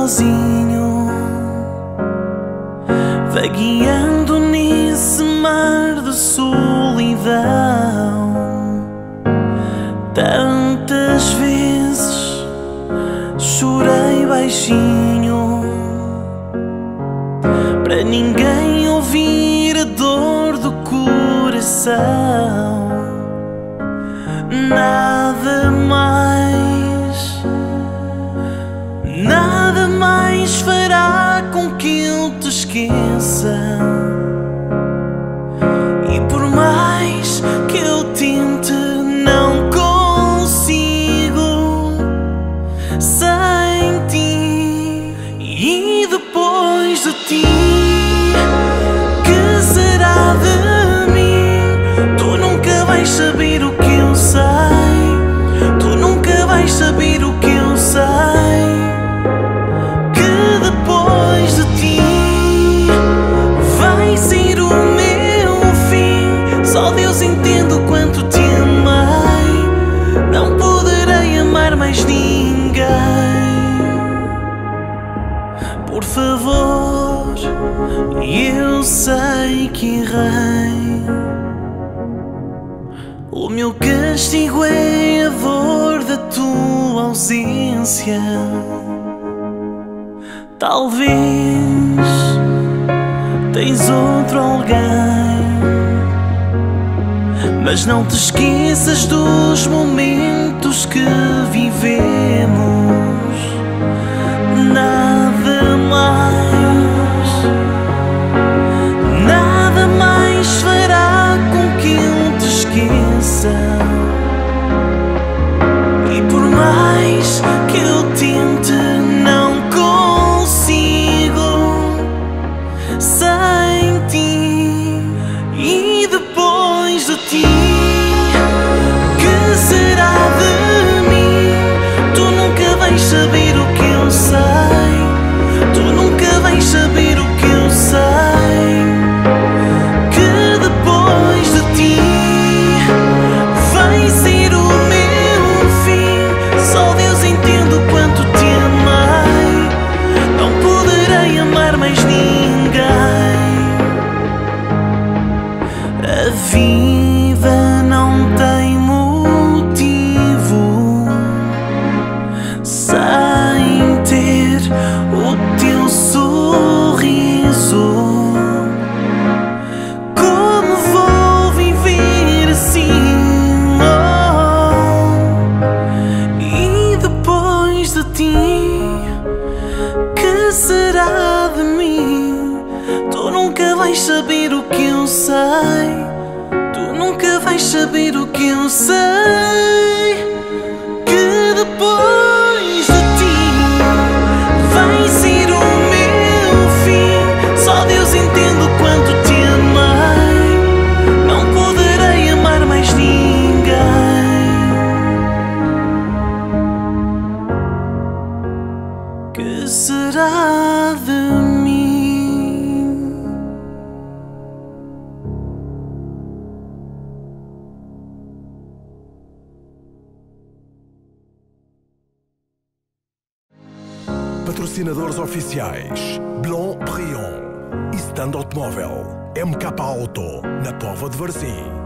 sozinho, vagueando nesse mar de solidão. Tantas vezes chorei baixinho, para ninguém ouvir a dor do coração. Nada mais fará com que eu te esqueça. E por mais que eu tente, não consigo sem ti. E depois de ti, que será de mim? Tu nunca vais saber o que eu sei. Tu nunca vais saber o que eu sei. Que depois de ti vai ser o meu fim. Só Deus entende o quanto te amei. Não poderei amar mais ninguém. Por favor, eu sei que errei. O meu castigo é a dor da tua ausência. Talvez tens outro alguém, mas não te esqueças dos momentos que vivemos. Nada mais fará com que eu te esqueça. E por mais que eu tente, não consigo sem ti. E depois de ti, que será de mim? Tu nunca vais saber o que eu sei. Tu nunca vais saber o que eu sei. Que depois de ti vai ser o meu fim. Só Deus entende o quanto te amei. Não poderei amar mais ninguém. A vida não tem motivo sem ter o teu sorriso. Como vou viver assim? E depois de ti, que será de mim? Tu nunca vais saber o que eu sei. Tu nunca vais saber o que eu sei. Que depois de ti vai ser o meu fim. Só Deus entende o quanto te amei. Não poderei amar mais ninguém. Que será de mim? Patrocinadores oficiais: Blanc Brion, Stand Automóvel, MK Auto, na Póvoa de Varzim.